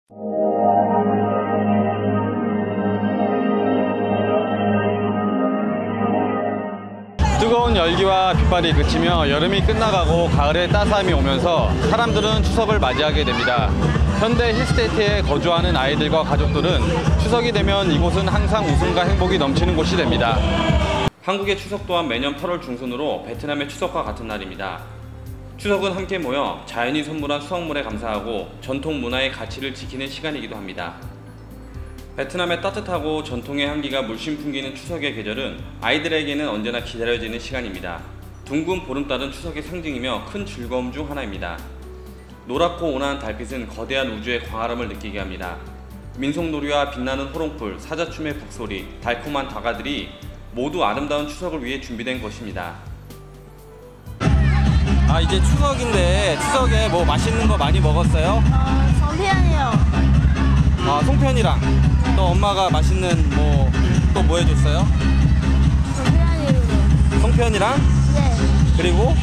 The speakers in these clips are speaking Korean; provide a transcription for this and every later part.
뜨거운 열기와 빗발이 그치며 여름이 끝나가고 가을의 따스함이 오면서 사람들은 추석을 맞이하게 됩니다. 현대 힐스테이트에 거주하는 아이들과 가족들은 추석이 되면 이곳은 항상 웃음과 행복이 넘치는 곳이 됩니다. 한국의 추석 또한 매년 8월 중순으로 베트남의 추석과 같은 날입니다. 추석은 함께 모여 자연이 선물한 수확물에 감사하고 전통 문화의 가치를 지키는 시간이기도 합니다. 베트남의 따뜻하고 전통의 향기가 물씬 풍기는 추석의 계절은 아이들에게는 언제나 기다려지는 시간입니다. 둥근 보름달은 추석의 상징이며 큰 즐거움 중 하나입니다. 노랗고 온화한 달빛은 거대한 우주의 광활함을 느끼게 합니다. 민속놀이와 빛나는 호롱불, 사자춤의 북소리, 달콤한 다가들이 모두 아름다운 추석을 위해 준비된 것입니다. 이제 추석인데 추석에 뭐 맛있는 거 많이 먹었어요? 송편이요. 송편이랑 또 엄마가 맛있는 뭐 해줬어요? 송편이요. 송편이랑? 네. 그리고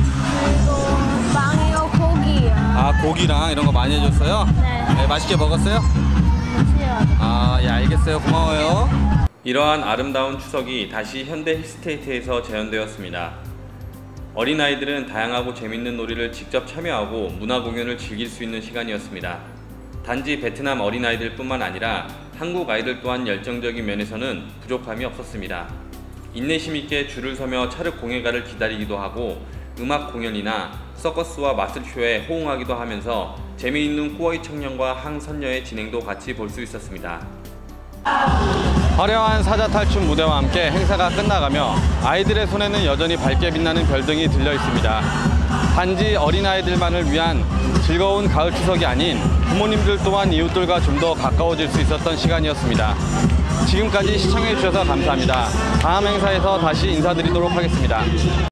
빵이요, 고기요. 고기랑 이런 거 많이 해줬어요? 네. 맛있게 먹었어요? 맛이요. 예, 알겠어요. 고마워요. 이러한 아름다운 추석이 다시 현대 힐스테이트에서 재현되었습니다. 어린아이들은 다양하고 재밌는 놀이를 직접 참여하고 문화공연을 즐길 수 있는 시간이었습니다. 단지 베트남 어린아이들 뿐만 아니라 한국 아이들 또한 열정적인 면에서는 부족함이 없었습니다. 인내심 있게 줄을 서며 차륵 공예가를 기다리기도 하고 음악 공연이나 서커스와 마술쇼에 호응하기도 하면서 재미있는 꾸어이 청년과 항선녀의 진행도 같이 볼 수 있었습니다. 화려한 사자 탈춤 무대와 함께 행사가 끝나가며 아이들의 손에는 여전히 밝게 빛나는 별등이 들려 있습니다. 단지 어린아이들만을 위한 즐거운 가을 추석이 아닌 부모님들 또한 이웃들과 좀 더 가까워질 수 있었던 시간이었습니다. 지금까지 시청해주셔서 감사합니다. 다음 행사에서 다시 인사드리도록 하겠습니다.